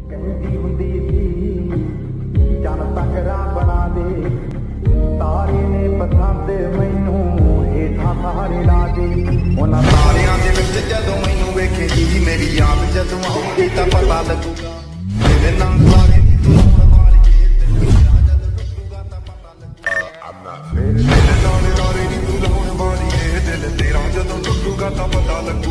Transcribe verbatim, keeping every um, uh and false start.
कहती हुंदी सी चन तकरा बना दे तारे ने पसंद मैनू हेठा सहारे ला दे उन्हां तारियां दे विच जदों मैनू वेखेगी मेरी याद जदों आऊगी तां पता लगूगा मेरे नाल लागे तू मारिए ते मेरा जदों टुटूगा तां पता लगूगा मेरे नाल लागे तू लाउण वाली ए दिल तेरा जदों टुटूगा तां पता लगूगा।